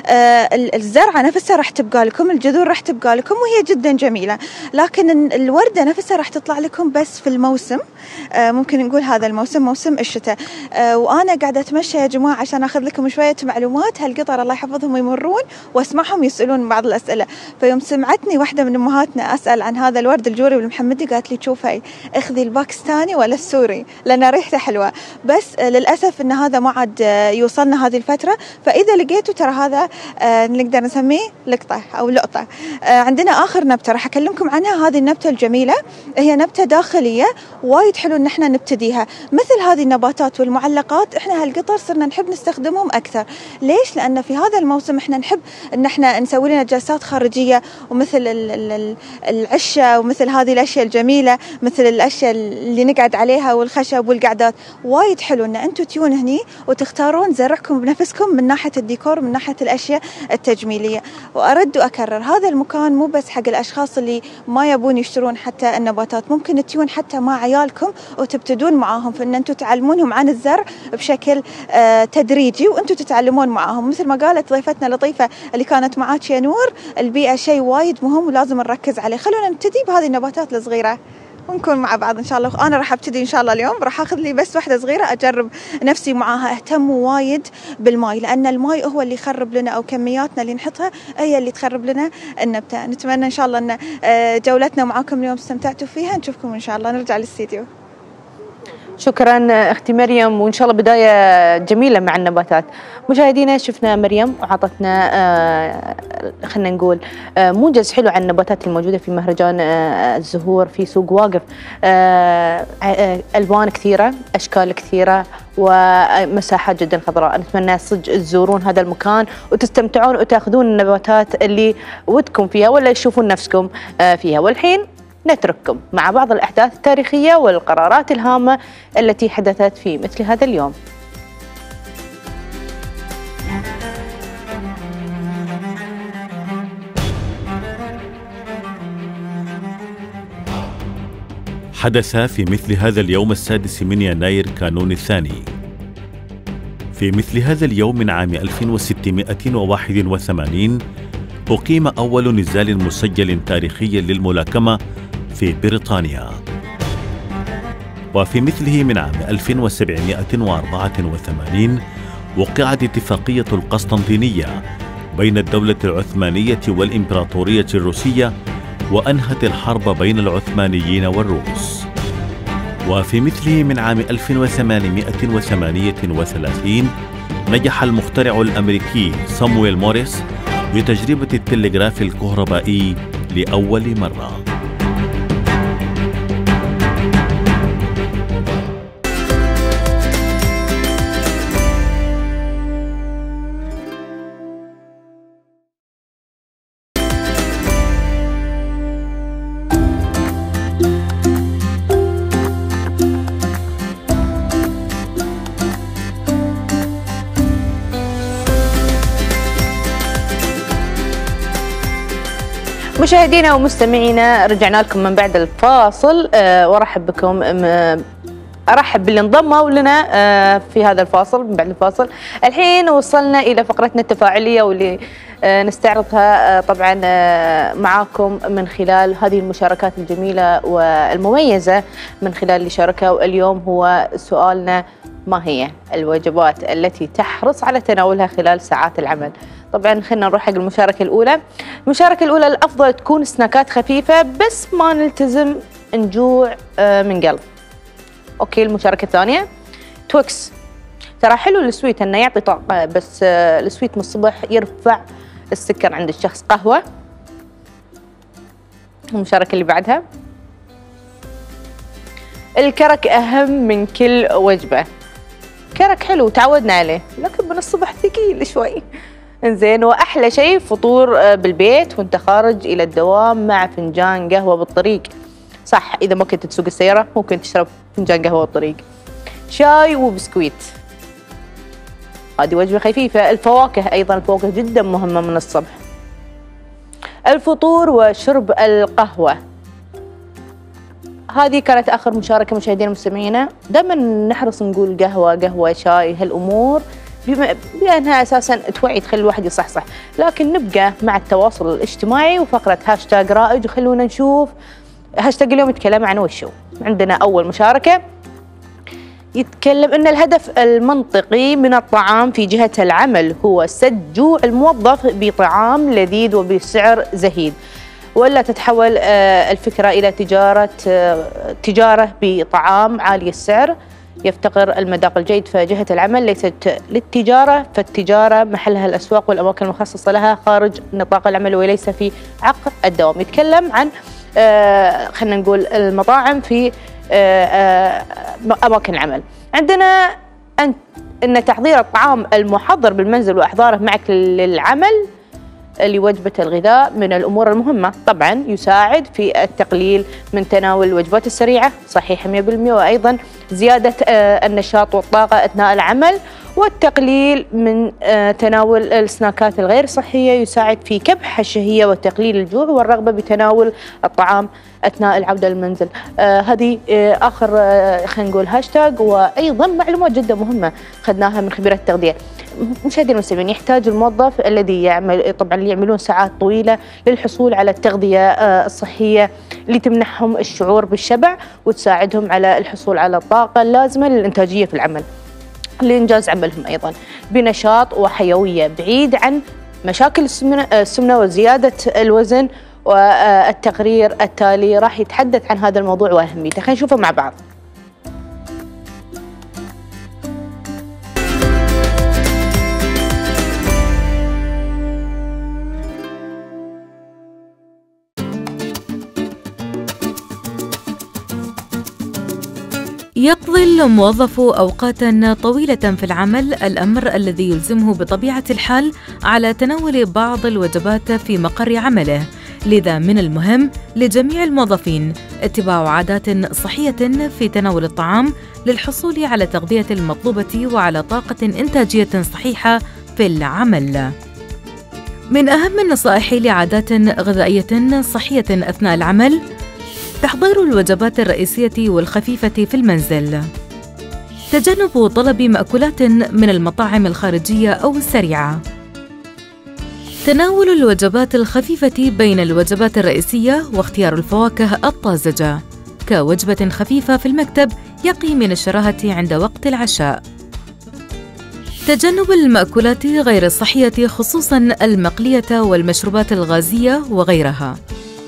الزرعة نفسها راح تبقى لكم، الجذور راح تبقى لكم وهي جدا جميلة، لكن الوردة نفسها راح تطلع لكم بس في الموسم. ممكن نقول هذا الموسم موسم الشتاء. وأنا قاعدة أتمشى يا جماعة عشان أخذ لكم شوية معلومات. هالقطر الله يحفظهم يمرون واسمعهم يسألون بعض الأسئلة. فيوم سمعتني واحدة من أمهاتنا أسأل عن هذا الورد عبد الجوري والمحمدي قالت لي شوفي اخذي الباكستاني ولا السوري لأن ريحته حلوة، بس للأسف إن هذا ما عاد يوصلنا هذه الفترة. فإذا لقيتوا ترى هذا نقدر نسميه لقطة أو لقطة. عندنا آخر نبتة راح أكلمكم عنها، هذه النبتة الجميلة، هي نبتة داخلية وايد حلو إن احنا نبتديها. مثل هذه النباتات والمعلقات احنا هالقطر صرنا نحب نستخدمهم أكثر. ليش؟ لأن في هذا الموسم احنا نحب إن احنا نسوي لنا جلسات خارجية، ومثل العشة ومثل هذه الأشياء الجميلة، مثل الأشياء اللي نقعد عليها والخشب والقعدات. وايد حلو إن أنتوا تيون هني وتختارون زرعكم بنفسكم من ناحية الديكور، من ناحية الأشياء التجميلية. وأرد وأكرر، هذا المكان مو بس حق الأشخاص اللي ما يبون يشترون حتى النباتات، ممكن تيون حتى مع عيالكم وتبتدون معاهم في أن أنتوا تعلمونهم عن الزرع بشكل آه تدريجي، وأنتوا تتعلمون معاهم. مثل ما قالت ضيفتنا لطيفة اللي كانت معاك يا نور، البيئة شيء وايد مهم ولازم نركز عليه. خلونا نبتدي بهذه النباتات الصغيرة ونكون مع بعض إن شاء الله. أنا راح أبتدي إن شاء الله اليوم، راح أخذ لي بس واحدة صغيرة أجرب نفسي معاها. اهتموا وايد بالماء، لأن الماء هو اللي يخرب لنا، أو كمياتنا اللي نحطها هي اللي تخرب لنا النبتة. نتمنى إن شاء الله أن جولتنا معاكم اليوم استمتعتوا فيها. نشوفكم إن شاء الله. نرجع للاستديو. شكرا اختي مريم، وان شاء الله بدايه جميله مع النباتات. مشاهدينا شفنا مريم وعطتنا آه خلينا نقول آه موجز حلو عن النباتات الموجوده في مهرجان آه الزهور في سوق واقف. آه آه الوان كثيره، اشكال كثيره، ومساحات جدا خضراء. نتمنى صدق تزورون هذا المكان وتستمتعون وتاخذون النباتات اللي ودكم فيها ولا تشوفون نفسكم آه فيها. والحين نترككم مع بعض الأحداث التاريخية والقرارات الهامة التي حدثت في مثل هذا اليوم. حدث في مثل هذا اليوم السادس من يناير كانون الثاني. في مثل هذا اليوم من عام ألف وستمائة وواحد وثمانين أقيم أول نزال مسجل تاريخي للملاكمة في بريطانيا. وفي مثله من عام ألف وسبعمائة وأربعة وثمانين وقعت اتفاقية القسطنطينية بين الدولة العثمانية والإمبراطورية الروسية، وأنهت الحرب بين العثمانيين والروس. وفي مثله من عام ألف وثمانمائة وثمانية وثلاثين نجح المخترع الأمريكي صامويل موريس بتجربة التلغراف الكهربائي لأول مرة. مشاهدينا ومستمعينا، رجعنا لكم من بعد الفاصل. أه وارحب بكم، ارحب باللي انضموا لنا أه في هذا الفاصل. من بعد الفاصل الحين وصلنا الى فقرتنا التفاعليه، واللي أه نستعرضها أه طبعا أه معاكم من خلال هذه المشاركات الجميله والمميزه من خلال اللي شاركوا اليوم. هو سؤالنا: ما هي الوجبات التي تحرص على تناولها خلال ساعات العمل؟ طبعا خلينا نروح حق المشاركة الأولى. المشاركة الأولى: الأفضل تكون سناكات خفيفة بس ما نلتزم نجوع من قلب. أوكي. المشاركة الثانية: تويكس، ترى حلو السويت إنه يعطي طاقة، بس السويت من الصبح يرفع السكر عند الشخص. قهوة. المشاركة اللي بعدها: الكرك أهم من كل وجبة. كرك حلو تعودنا عليه، لكن من الصبح ثقيل شوي. انزين. واحلى شيء فطور بالبيت وانت خارج الى الدوام مع فنجان قهوه بالطريق. صح، اذا ما كنت تسوق السياره ممكن تشرب فنجان قهوه بالطريق. شاي وبسكويت، هذه وجبه خفيفه. الفواكه ايضا، الفواكه جدا مهمه من الصبح. الفطور وشرب القهوه، هذه كانت اخر مشاركه. مشاهدينا ومستمعينا، دائما نحرص نقول قهوه قهوه شاي، هالامور بما بأنها أساساً توعي تخلي الواحد يصحصح، لكن نبقى مع التواصل الاجتماعي وفقرة هاشتاج رائج، وخلونا نشوف هاشتاج اليوم يتكلم عن وشو. عندنا أول مشاركة يتكلم أن الهدف المنطقي من الطعام في جهة العمل هو سد جوع الموظف بطعام لذيذ وبسعر زهيد. ولا تتحول الفكرة إلى تجارة تجارة بطعام عالي السعر يفتقر المذاق الجيد؟ فجهة العمل ليست للتجارة، فالتجارة محلها الأسواق والأماكن المخصصة لها خارج نطاق العمل وليس في عقد الدوام. يتكلم عن آه خلينا نقول المطاعم في آه آه أماكن العمل. عندنا أن أن تحضير الطعام المحضر بالمنزل وإحضاره معك للعمل لوجبة الغذاء من الأمور المهمة، طبعا يساعد في التقليل من تناول الوجبات السريعة، صحيح مئة بالمئة، وأيضا زيادة النشاط والطاقة أثناء العمل، والتقليل من تناول السناكات الغير صحية يساعد في كبح الشهية وتقليل الجوع والرغبة بتناول الطعام أثناء العودة للمنزل. آه هذه آه آخر آه خلينا نقول هاشتاج، وأيضا معلومات جدا مهمة خذناها من خبيرات التغذية. مشاهدينا المستمعين، يحتاج الموظف الذي يعمل طبعا اللي يعملون ساعات طويلة للحصول على التغذية آه الصحية اللي تمنحهم الشعور بالشبع وتساعدهم على الحصول على الطاقة اللازمة للإنتاجية في العمل لإنجاز عملهم أيضا بنشاط وحيوية بعيد عن مشاكل السمنة وزيادة الوزن. والتقرير التالي راح يتحدث عن هذا الموضوع وأهميته، خلينا نشوفه مع بعض. يقضي الموظف أوقاتا طويلة في العمل، الأمر الذي يلزمه بطبيعة الحال على تناول بعض الوجبات في مقر عمله، لذا من المهم لجميع الموظفين اتباع عادات صحية في تناول الطعام للحصول على التغذية المطلوبة وعلى طاقة إنتاجية صحيحة في العمل. من أهم النصائح لعادات غذائية صحية أثناء العمل تحضير الوجبات الرئيسية والخفيفة في المنزل، تجنب طلب مأكولات من المطاعم الخارجية أو السريعة، تناول الوجبات الخفيفة بين الوجبات الرئيسية، واختيار الفواكه الطازجة كوجبة خفيفة في المكتب يقي من الشراهة عند وقت العشاء، تجنب المأكولات غير الصحية خصوصاً المقلية والمشروبات الغازية وغيرها،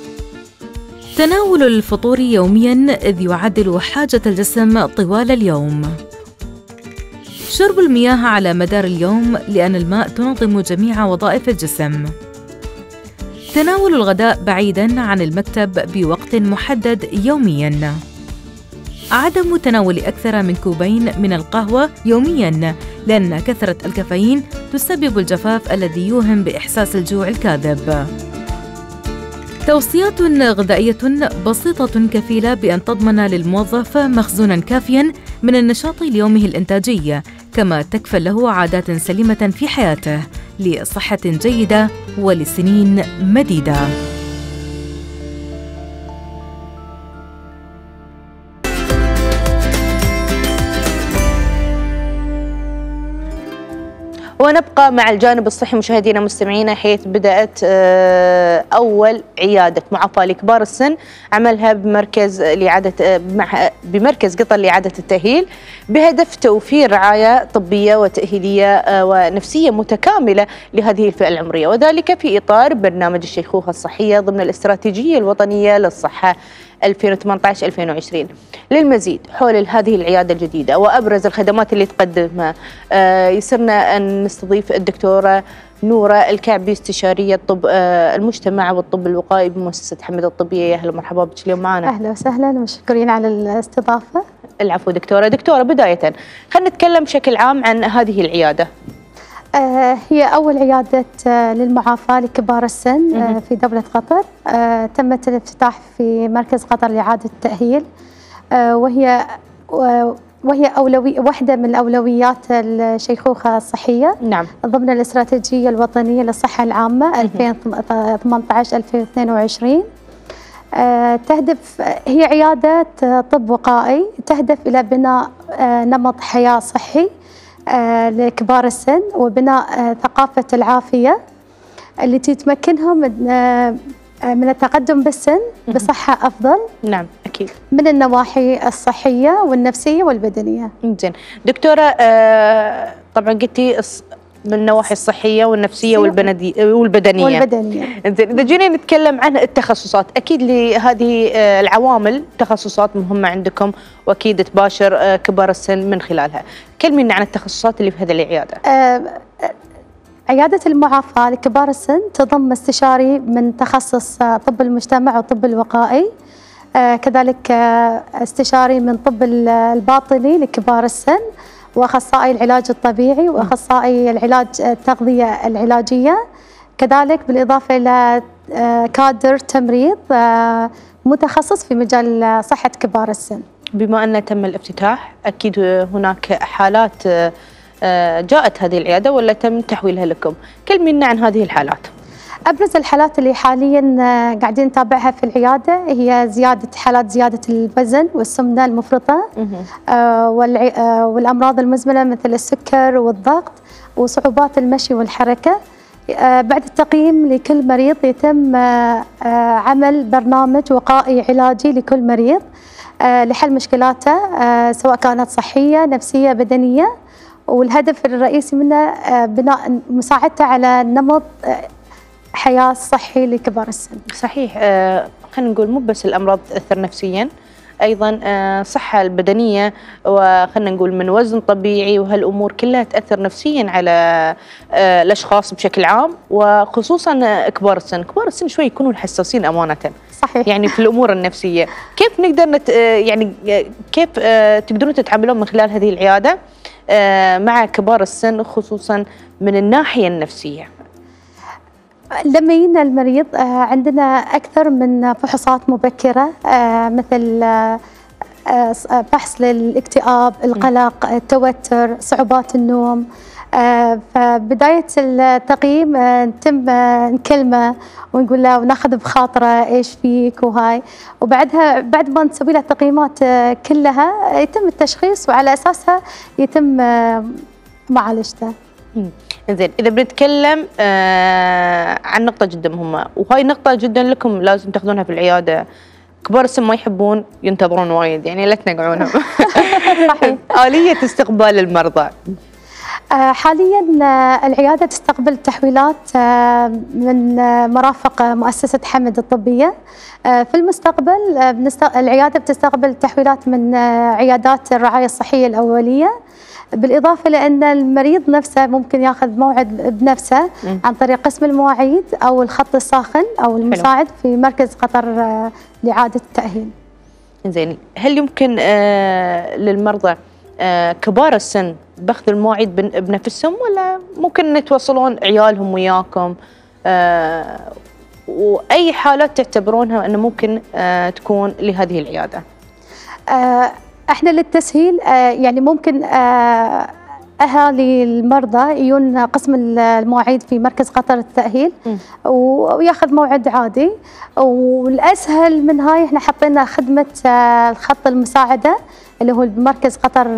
تناول الفطور يومياً إذ يعدل حاجة الجسم طوال اليوم، شرب المياه على مدار اليوم لأن الماء تنظم جميع وظائف الجسم، تناول الغداء بعيداً عن المكتب بوقت محدد يومياً، عدم تناول أكثر من كوبين من القهوة يومياً لأن كثرة الكافيين تسبب الجفاف الذي يوهم بإحساس الجوع الكاذب. توصيات غذائية بسيطة كفيلة بأن تضمن للموظف مخزوناً كافياً من النشاط ليومه الإنتاجي، كما تكفل له عادات سليمة في حياته لصحة جيدة ولسنين مديدة. ونبقى مع الجانب الصحي مشاهدينا مستمعينا، حيث بدأت أول عيادة معافاة لكبار السن عملها بمركز لإعادة بمركز قطر لإعادة التأهيل بهدف توفير رعاية طبية وتأهيلية ونفسية متكاملة لهذه الفئة العمرية، وذلك في إطار برنامج الشيخوخة الصحية ضمن الاستراتيجية الوطنية للصحة ألفين وثمانية عشر ألفين وعشرين. للمزيد حول هذه العيادة الجديدة وأبرز الخدمات اللي تقدمها آه يسرنا أن نستضيف الدكتورة نورة الكعبي، استشارية طب آه المجتمع والطب الوقائي بمؤسسة حمد الطبية. يا أهلا ومرحبا بك اليوم معنا. أهلا وسهلا ومشكورين على الاستضافة. العفو دكتورة. دكتورة بداية خلينا نتكلم بشكل عام عن هذه العيادة. آه هي أول عيادة آه للمعافاة لكبار السن آه في دولة قطر. آه تمت الافتتاح في مركز قطر لإعادة التأهيل، آه وهي وهي أولوية واحدة من أولويات الشيخوخة الصحية. نعم. ضمن الاستراتيجية الوطنية للصحة العامة ألفين وثمانية عشر ألفين واثنين وعشرين. آه تهدف هي عيادة طب وقائي تهدف إلى بناء آه نمط حياة صحي آه لكبار السن وبناء آه ثقافة العافية التي تمكنهم من, آه من التقدم بالسن بصحة أفضل. نعم أكيد. من النواحي الصحية والنفسية والبدنية. زين دكتورة، آه طبعا قلتي من النواحي الصحيه والنفسيه والبندي والبدنيه والبدنيه. انزين اذا جينا نتكلم عن التخصصات، اكيد لهذه العوامل تخصصات مهمه عندكم واكيد تباشر كبار السن من خلالها. كلمينا عن التخصصات اللي في هذه العياده. أه عيادة المعافاة لكبار السن تضم استشاري من تخصص طب المجتمع والطب الوقائي، آه كذلك آه استشاري من طب الباطني لكبار السن، وأخصائي العلاج الطبيعي، وأخصائي العلاج التغذية العلاجية، كذلك بالإضافة إلى آه كادر تمريض آه متخصص في مجال صحة كبار السن. بما أن تم الافتتاح أكيد هناك حالات جاءت هذه العيادة ولا تم تحويلها لكم؟ كلمينا عن هذه الحالات. أبرز الحالات اللي حاليا قاعدين نتابعها في العيادة هي زيادة حالات زيادة الوزن والسمنة المفرطة آه والأمراض المزمنة مثل السكر والضغط وصعوبات المشي والحركة. آه بعد التقييم لكل مريض يتم آه عمل برنامج وقائي علاجي لكل مريض آه لحل مشكلاته آه سواء كانت صحية نفسية بدنية، والهدف الرئيسي منه بناء مساعدته على نمط حياة صحي لكبار السن. صحيح. آه خلينا نقول مو بس الأمراض تأثر نفسيا، أيضا آه صحة البدنية، وخلينا نقول من وزن طبيعي، وهالأمور كلها تأثر نفسيا على آه الأشخاص بشكل عام، وخصوصا كبار السن. كبار السن شوي يكونون حساسين أمانة. صحيح. يعني في الأمور النفسية، كيف نقدر نت يعني كيف آه تقدرون تتعاملون من خلال هذه العيادة مع كبار السن خصوصا من الناحية النفسية؟ لما يجينا المريض عندنا أكثر من فحوصات مبكرة مثل فحص للاكتئاب، القلق، التوتر، صعوبات النوم. فبداية التقييم نتم نكلمه ونقول له وناخذ بخاطره ايش فيك وهاي، وبعدها بعد ما نسوي له التقييمات كلها يتم التشخيص وعلى اساسها يتم معالجته. زين، اذا بنتكلم آه عن نقطة جدا مهمة، وهاي نقطة جدا لكم لازم تاخذونها في العيادة. كبار السن ما يحبون ينتظرون وايد، يعني لا تنقعونهم. صحيح. آلية استقبال المرضى. حاليا العيادة تستقبل تحويلات من مرافق مؤسسة حمد الطبية. في المستقبل العيادة بتستقبل تحويلات من عيادات الرعاية الصحية الأولية، بالإضافة لأن المريض نفسه ممكن ياخذ موعد بنفسه عن طريق قسم المواعيد أو الخط الساخن أو المساعد في مركز قطر لإعادة التأهيل. زين، هل يمكن للمرضى آه كبار السن باخذ المواعيد بنفسهم، ولا ممكن يتواصلون عيالهم وياكم؟ آه واي حالات تعتبرونها انه ممكن آه تكون لهذه العياده؟ آه احنا للتسهيل آه يعني ممكن آه اهالي المرضى يجون قسم المواعيد في مركز قطر التاهيل وياخذ موعد عادي، والاسهل من هاي احنا حطينا خدمه آه الخط المساعده اللي هو بمركز قطر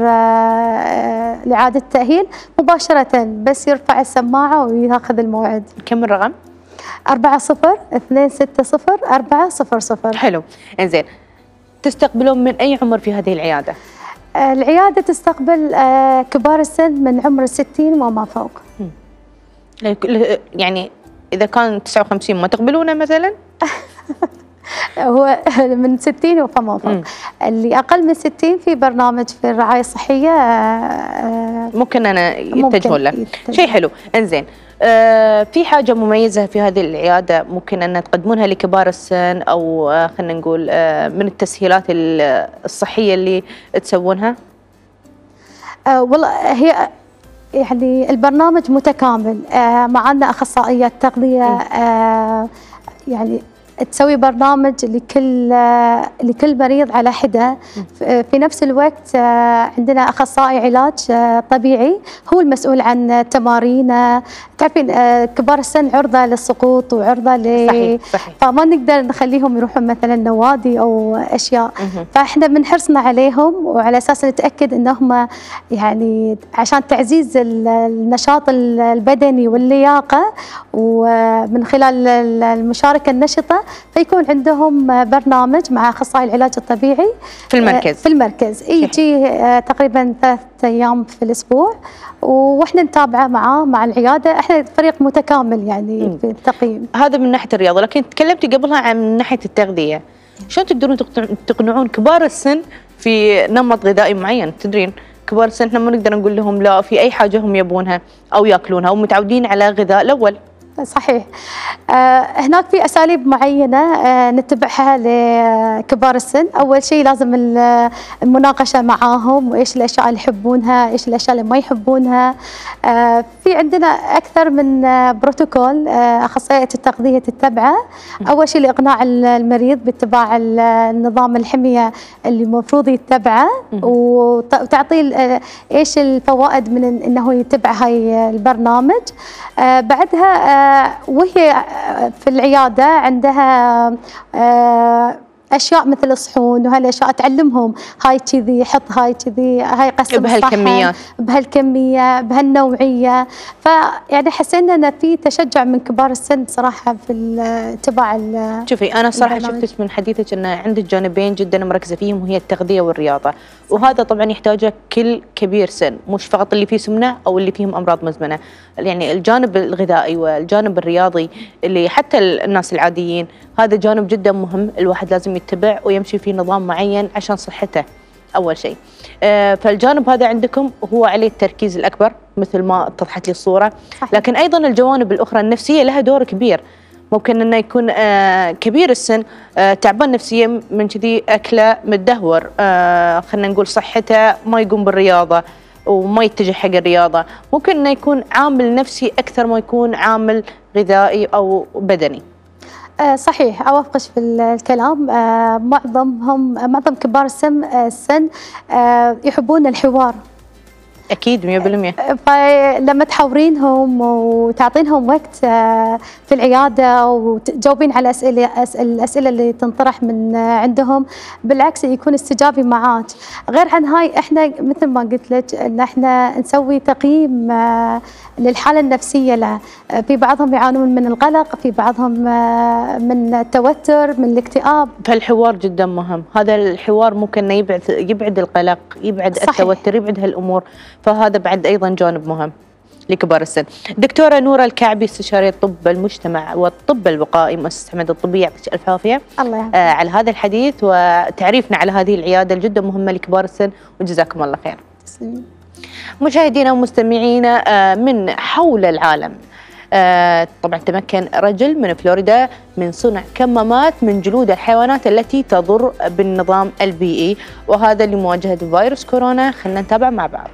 لإعادة التأهيل مباشرة، بس يرفع السماعة وياخذ الموعد. كم الرقم؟ أربعة صفر اثنين ستة صفر أربعة صفر صفر. حلو، إنزين. تستقبلون من أي عمر في هذه العيادة؟ العيادة تستقبل كبار السن من عمر الستين وما فوق. يعني إذا كان تسعة وخمسين ما تقبلونه مثلاً؟ هو من ستين وفما فوق. اللي اقل من ستين في برنامج في الرعايه الصحيه ممكن انا يتجهون له. شيء حلو. انزين، آه في حاجه مميزه في هذه العياده ممكن ان تقدمونها لكبار السن، او آه خلينا نقول آه من التسهيلات الصحيه اللي تسوونها؟ آه والله هي يعني البرنامج متكامل. آه معنا اخصائيات تغذيه آه يعني تسوي برنامج لكل لكل مريض على حده. في نفس الوقت عندنا اخصائي علاج طبيعي هو المسؤول عن تمارينه، تعرفين كبار السن عرضة للسقوط وعرضة ل صحيح صحيح. فما نقدر نخليهم يروحون مثلا نوادي أو أشياء. فإحنا من حرصنا عليهم وعلى أساس نتأكد أنهم يعني عشان تعزيز النشاط البدني واللياقة ومن خلال المشاركة النشطة، فيكون عندهم برنامج مع أخصائي العلاج الطبيعي في المركز. في المركز يجي تقريبا ثلاث أيام في الأسبوع، واحنا نتابعه معاه مع العياده. احنا فريق متكامل يعني م. في التقييم. هذا من ناحيه الرياضه، لكن تكلمتي قبلها عن من ناحيه التغذيه. شلون تقدرون تقنعون كبار السن في نمط غذائي معين؟ تدرين كبار السن احنا ما نقدر نقول لهم لا في اي حاجه هم يبونها او ياكلونها ومتعودين على غذاء الاول. صحيح. آه هناك في أساليب معينة آه نتبعها لكبار السن. أول شيء لازم المناقشة معاهم، وإيش الأشياء اللي يحبونها، إيش الأشياء اللي ما يحبونها. آه في عندنا أكثر من آه بروتوكول آه أخصائية التغذية تتبعه. أول شيء لإقناع المريض باتباع النظام الحمية اللي المفروض يتبعه، وتعطيه آه إيش الفوائد من إنه يتبع هاي البرنامج. آه بعدها آه وهي في العيادة عندها أشياء مثل الصحون وهالأشياء تعلمهم هاي كذي، حط هاي كذي، هاي قسم بهالكميات بهالكمية بهالنوعية. فيعني حسينا أن في تشجع من كبار السن صراحة في اتباع. شوفي أنا صراحة شفتك من حديثك أن عندك جانبين جدا مركزة فيهم، وهي التغذية والرياضة، وهذا طبعا يحتاجه كل كبير سن، مش فقط اللي فيه سمنة أو اللي فيهم أمراض مزمنة. يعني الجانب الغذائي والجانب الرياضي اللي حتى الناس العاديين، هذا جانب جدا مهم، الواحد لازم يتبع ويمشي في نظام معين عشان صحته أول شيء. آه فالجانب هذا عندكم هو عليه التركيز الأكبر مثل ما اتضحت لي الصورة. لكن أيضا الجوانب الأخرى النفسية لها دور كبير. ممكن أنه يكون آه كبير السن آه تعبان نفسيا من كذي أكله متدهور، آه خلينا نقول صحته ما يقوم بالرياضة وما يتجه حق الرياضة. ممكن أنه يكون عامل نفسي أكثر ما يكون عامل غذائي أو بدني. صحيح، أوافقش في الكلام. معظمهم معظم كبار السن السن يحبون الحوار. أكيد مية بالمية. فلما تحاورينهم وتعطينهم وقت في العيادة وتجاوبين على أسئلة الأسئلة اللي تنطرح من عندهم، بالعكس يكون استجابي معاك. غير عن هاي إحنا مثل ما قلت لك إن إحنا نسوي تقييم للحالة النفسية له. في بعضهم يعانون من القلق، في بعضهم من التوتر، من الاكتئاب. فالحوار جدا مهم. هذا الحوار ممكن يبعد يبعد القلق، يبعد صحيح. التوتر، يبعد هالأمور. فهذا بعد أيضا جانب مهم لكبار السن. دكتورة نورة الكعبي، استشارية طب المجتمع والطب الوقائي، مؤسسة حمد الطبية، يعطيك ألف عافية الله آه على هذا الحديث وتعريفنا على هذه العيادة الجدا مهمة لكبار السن، وجزاكم الله خير. تسلمين. مشاهدينا ومستمعينا آه من حول العالم، آه طبعا تمكن رجل من فلوريدا من صنع كمامات من جلود الحيوانات التي تضر بالنظام البيئي، وهذا لمواجهة فيروس كورونا. خلينا نتابع مع بعض.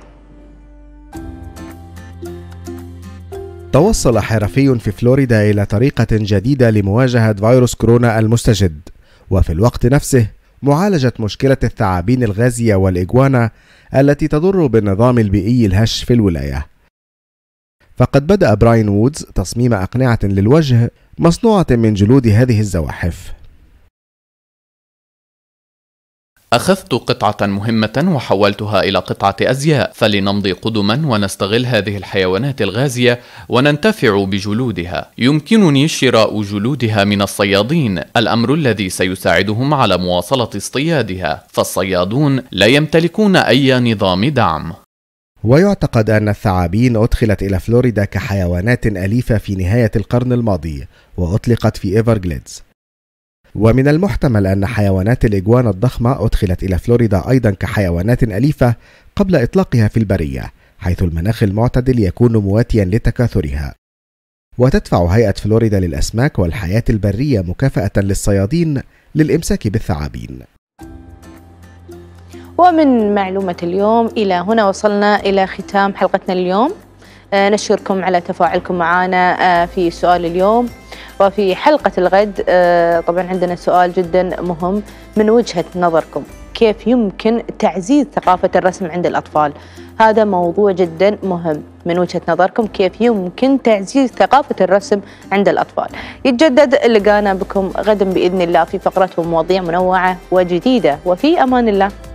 توصل حرفي في فلوريدا إلى طريقة جديدة لمواجهة فيروس كورونا المستجد، وفي الوقت نفسه معالجة مشكلة الثعابين الغازية والإجوانا التي تضر بالنظام البيئي الهش في الولاية. فقد بدأ براين وودز تصميم أقنعة للوجه مصنوعة من جلود هذه الزواحف. أخذت قطعة مهمة وحولتها إلى قطعة أزياء، فلنمضي قدما ونستغل هذه الحيوانات الغازية وننتفع بجلودها. يمكنني شراء جلودها من الصيادين، الأمر الذي سيساعدهم على مواصلة اصطيادها، فالصيادون لا يمتلكون أي نظام دعم. ويعتقد أن الثعابين أدخلت إلى فلوريدا كحيوانات أليفة في نهاية القرن الماضي وأطلقت في إيفرغليدز، ومن المحتمل أن حيوانات الإجوانا الضخمة أدخلت إلى فلوريدا أيضا كحيوانات أليفة قبل إطلاقها في البرية، حيث المناخ المعتدل يكون مواتيا لتكاثرها. وتدفع هيئة فلوريدا للأسماك والحياة البرية مكافأة للصيادين للإمساك بالثعابين. ومن معلومة اليوم إلى هنا وصلنا إلى ختام حلقتنا اليوم. آه نشكركم على تفاعلكم معنا آه في سؤال اليوم. وفي حلقة الغد آه طبعا عندنا سؤال جدا مهم من وجهة نظركم. كيف يمكن تعزيز ثقافة الرسم عند الأطفال. هذا موضوع جدا مهم من وجهة نظركم، كيف يمكن تعزيز ثقافة الرسم عند الأطفال. يتجدد لقانا بكم غدا بإذن الله في فقرة ومواضيع منوعة وجديدة، وفي أمان الله.